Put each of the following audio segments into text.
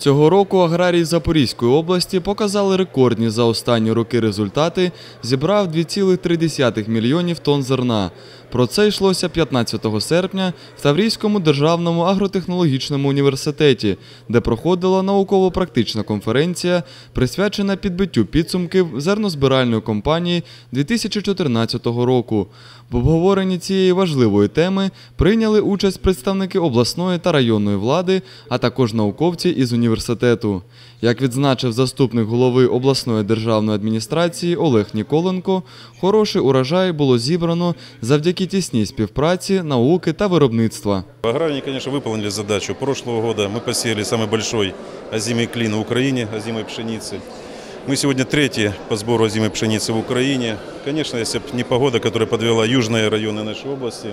Цього року аграрії Запорізької області показали рекордні за останні роки результати, зібрав 2,3 мільйонів тонн зерна. Про це йшлося 15 серпня в Таврійському державному агротехнологічному університеті, де проходила науково-практична конференція, присвячена підбиттю підсумків зернозбиральної кампанії 2014 року. В обговоренні цієї важливої теми прийняли участь представники обласної та районної влади, а також науковці із університету. Як відзначив заступник голови обласної державної адміністрації Олег Ніколенко, хороший урожай було зібрано завдяки тісній співпраці науки та виробництва. Аграрии, конечно, выполнили задачу. Прошлого года мы посеяли самый большой озимый клин в Украине, озимой пшеницы. Мы сегодня третьи по сбору озимой пшеницы в Украине. Конечно, если бы не погода, которая подвела южные районы нашей области,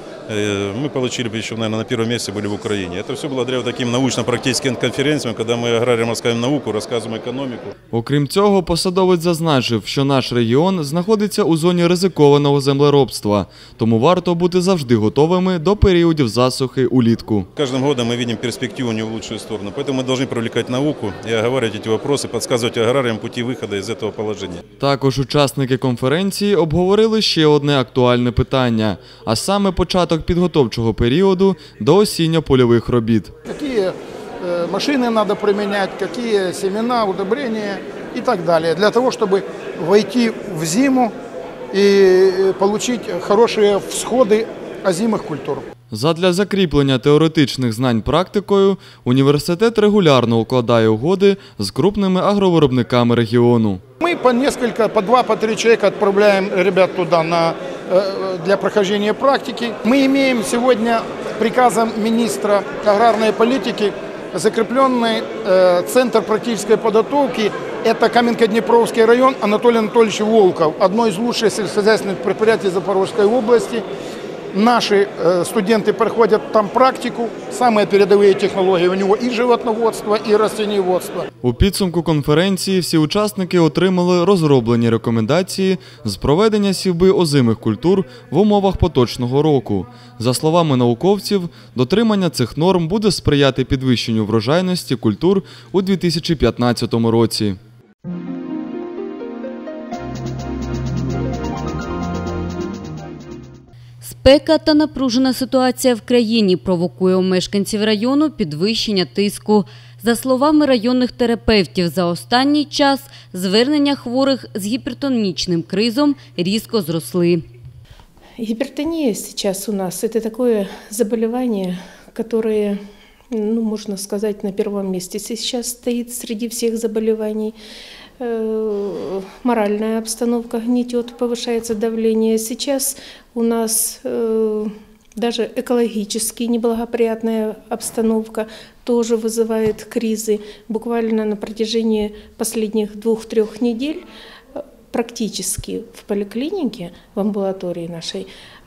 мы получили бы еще, наверное, на первом месте были в Украине. Это все благодаря таким научно-практическим конференциям, когда мы аграриям рассказываем науку, рассказываем экономику. Окрім цього, посадовець зазначив, що наш регіон знаходиться у зоні ризикованого землеробства, тому варто бути завжди готовими до періодів засухи улітку. Каждым годом мы видим перспективу не в лучшую сторону, поэтому мы должны привлекать науку и оговаривать эти вопросы, подсказывать аграриям пути выхода из этого положения. Також учасники конференції обговорили ще одне актуальне питання, а саме початок підготовчого періоду до осінньо-польових робіт. Які машини треба приміняти, які семена, удобрення і так далі, для того, щоб войти в зиму і отримати хороші всходи озимих культур. Задля закріплення теоретичних знань практикою університет регулярно укладає угоди з крупними агровиробниками регіону. Мы по несколько, по 2-3 человека отправляем ребят туда для прохождения практики. Мы имеем сегодня приказом министра аграрной политики закрепленный центр практической подготовки. Это Каменко-Днепровский район, Анатолий Анатольевич Волков, одно из лучших сельскохозяйственных предприятий Запорожской области. Наши студенты проходят там практику, самые передовые технологии у него и животноводство, и растениеводство. У підсумку конференції всі учасники отримали розроблені рекомендації з проведення сівби озимих культур в умовах поточного року. За словами науковців, дотримання цих норм буде сприяти підвищенню врожайності культур у 2015 році. Спека та напружена ситуація в країні провокує у мешканців району підвищення тиску. За словами районних терапевтів, за останній час звернення хворих з гіпертонічним кризом різко зросли. Гипертония сейчас у нас – это такое заболевание, которое, можно сказать, на первом месте сейчас стоит среди всех заболеваний. Моральная обстановка гнетет, повышается давление. Сейчас у нас даже экологически неблагоприятная обстановка тоже вызывает кризы. Буквально на протяжении последних 2-3 недель практически в поликлинике, в амбулатории нашей,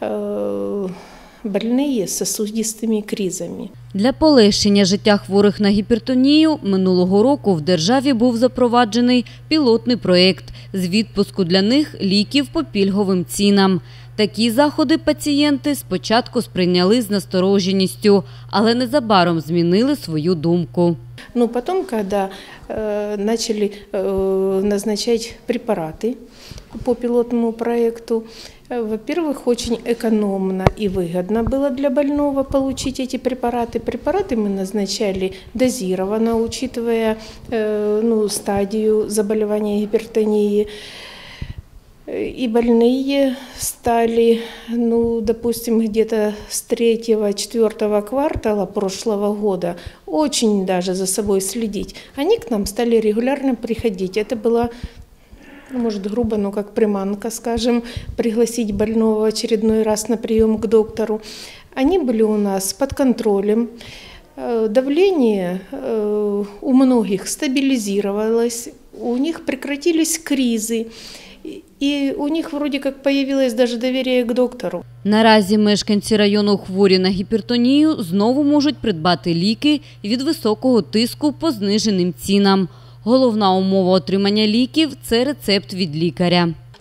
больные з сосудистими кризами. Для полегшення життя хворих на гіпертонію минулого року в державі був запроваджений пілотний проєкт з відпуску для них ліків по пільговим цінам. Такі заходи пацієнти спочатку сприйняли з настороженістю, але незабаром змінили свою думку. Потом, когда начали назначать препараты по пилотному проекту, во-первых, очень экономно и выгодно было для больного получить эти препараты. Препараты мы назначали дозированно, учитывая стадию заболевания гипертонии. И больные стали, допустим, где-то с 3-4 квартала прошлого года очень даже за собой следить. Они к нам стали регулярно приходить. Это была, может, грубо, как приманка, скажем, пригласить больного в очередной раз на прием к доктору. Они были у нас под контролем. Давление у многих стабилизировалось, у них прекратились кризы. І у них вроді як появилось даже довір'я к доктору. Наразі мешканці району хворі на гіпертонію знову можуть придбати ліки від високого тиску по зниженим цінам. Головна умова отримання ліків – це рецепт від лікаря.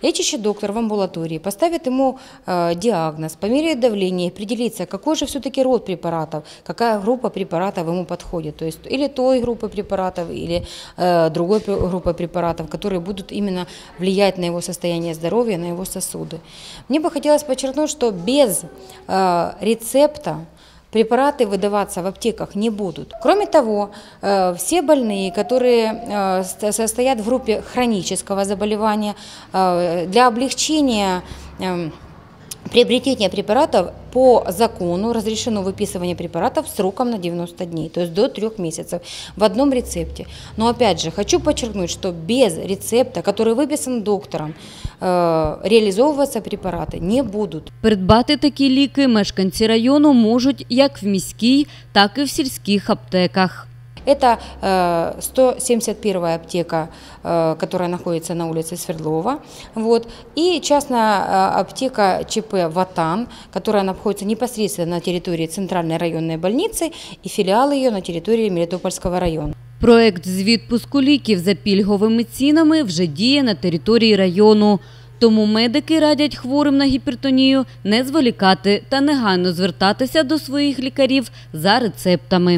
Лечащий доктор в амбулатории поставит ему диагноз, померяет давление, определится, какой же все-таки род препаратов, какая группа препаратов ему подходит. То есть или той группы препаратов, или другой группы препаратов, которые будут именно влиять на его состояние здоровья, на его сосуды. Мне бы хотелось подчеркнуть, что без рецепта препараты выдаваться в аптеках не будут. Кроме того, все больные, которые состоят в группе хронического заболевания, для облегчения приобретения препаратов по закону разрешено выписывание препаратов сроком на 90 дней, то есть до 3 месяцев в одном рецепте. Но опять же, хочу подчеркнуть, что без рецепта, который выписан доктором, реалізовуватися препарати не будуть. Придбати такі ліки мешканці району можуть як в міській, так і в сільських аптеках. Это 171-я аптека, которая находится на улице Свердлова, и частная аптека ЧП «Ватан», которая находится непосредственно на территории Центральной районной больницы и филиалы ее на территории Мелітопольського району. Проект з відпуску ліків за пільговими цінами вже діє на території району. Тому медики радять хворим на гіпертонію не зволікати та негайно звертатися до своїх лікарів за рецептами.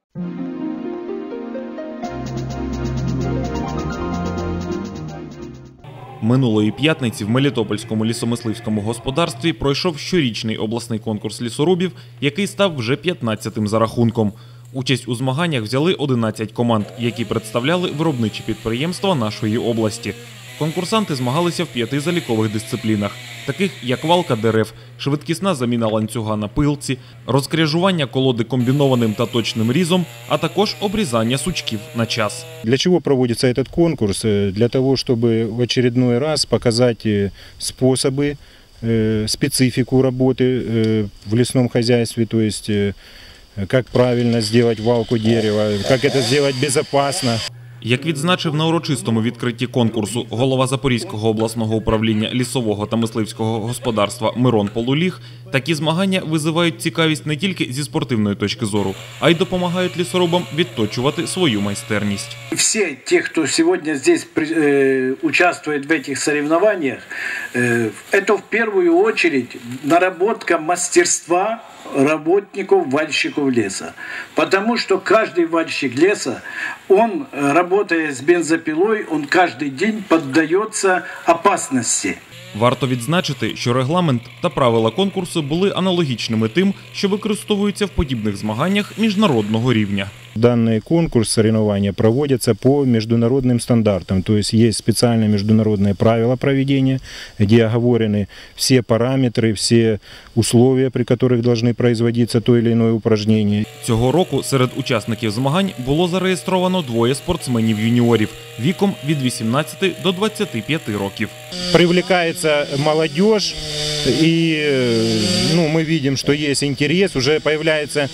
Минулої п'ятниці в Мелітопольському лісомисливському господарстві пройшов щорічний обласний конкурс лісорубів, який став вже 15-тим за рахунком. Участь у змаганнях взяли 11 команд, які представляли виробничі підприємства нашої області. Конкурсанти змагалися в 5 залікових дисциплінах, таких як валка дерев, швидкісна заміна ланцюга на пилці, розкряжування колоди комбінованим та точним різом, а також обрізання сучків на час. Для чего проводится этот конкурс? Для того, чтобы в очередной раз показать способы, специфику работы в лесном хозяйстве, то есть как правильно сделать валку дерева, как это сделать безопасно. Як відзначив на урочистому відкритті конкурсу голова Запорізького обласного управління лісового та мисливського господарства Мирон Полуліг, такі змагання визивають цікавість не тільки зі спортивної точки зору, а й допомагають лісорубам відточувати свою майстерність. Все те, кто сегодня здесь участвует в этих соревнованиях, это в первую очередь наработка мастерства работников-вальщиков леса. Потому что каждый вальщик леса, он, работая с бензопилой, он каждый день поддается опасности. Варто відзначити, що регламент та правила конкурсу були аналогічними тим, що використовуються в подібних змаганнях міжнародного рівня. Данный конкурс соревнования проводятся по международным стандартам, то есть есть специальные международные правила проведения, где оговорены все параметры, все условия, при которых должны производиться то или иное упражнение. Цього року серед учасників змагань було зареєстровано 2 спортсменів-юніорів віком від 18 до 25 років. Привлекается молодежь, и мы видим, что есть интерес, уже появляется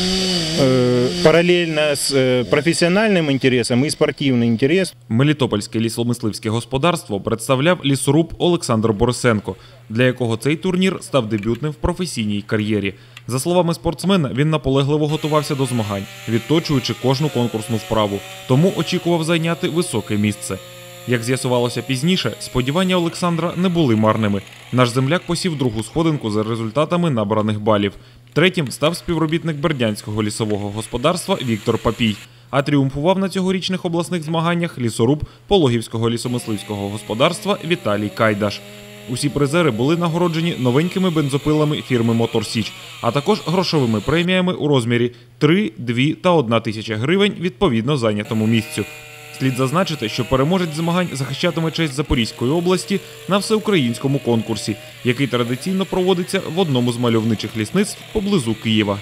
паралельно з професіональним інтересом і спортивний інтерес. Мелітопольське лісомисливське господарство представляв лісоруб Олександр Борисенко, для якого цей турнір став дебютним в професійній кар'єрі. За словами спортсмена, він наполегливо готувався до змагань, відточуючи кожну конкурсну вправу, тому очікував зайняти високе місце. Як з'ясувалося пізніше, сподівання Олександра не були марними. Наш земляк посів другу сходинку за результатами набраних балів. Третім став співробітник Бердянського лісового господарства Віктор Папій, а тріумфував на цьогорічних обласних змаганнях лісоруб Пологівського лісомисливського господарства Віталій Кайдаш. Усі призери були нагороджені новенькими бензопилами фірми «Мотор Січ», а також грошовими преміями у розмірі 3, 2 та 1 тисяча гривень відповідно зайнятому місцю. Слід зазначити, що переможець змагань захищатиме честь Запорізької області на всеукраїнському конкурсі, який традиційно проводиться в одному з мальовничих лісництв поблизу Києва.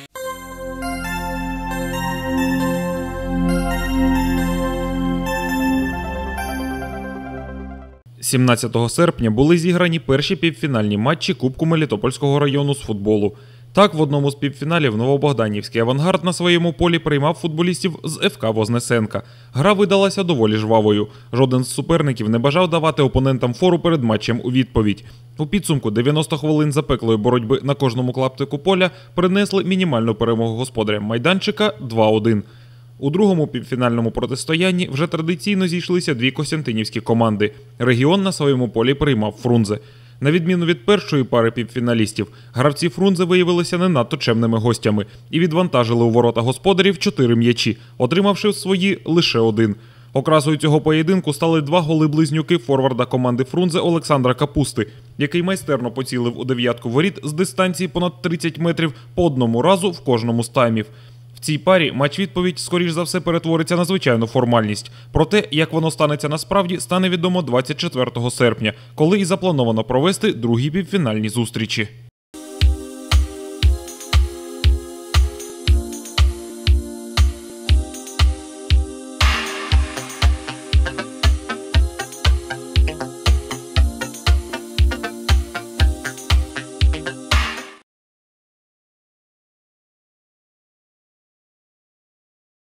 17 серпня були зіграні перші півфінальні матчі Кубку Мелітопольського району з футболу. Так, в одному з півфіналів Новобогданівський «Авангард» на своєму полі приймав футболістів з ФК Вознесенка. Гра видалася доволі жвавою. Жоден з суперників не бажав давати опонентам фору перед матчем у відповідь. У підсумку 90 хвилин запеклої боротьби на кожному клаптику поля принесли мінімальну перемогу господарям майданчика 2-1. У другому півфінальному протистоянні вже традиційно зійшлися дві костянтинівські команди. Регіон на своєму полі приймав Фрунзе. На відміну від першої пари півфіналістів, гравці Фрунзе виявилися не надто чемними гостями і відвантажили у ворота господарів 4 м'ячі, отримавши свої лише один. Окрасою цього поєдинку стали 2 голи-близнюки форварда команди Фрунзе Олександра Капусти, який майстерно поцілив у дев'ятку воріт з дистанції понад 30 метрів по одному разу в кожному з таймів. В цій парі матч-відповідь, скоріш за все, перетвориться на звичайну формальність. Про те, як воно станеться насправді, стане відомо 24 серпня, коли і заплановано провести другі півфінальні зустрічі.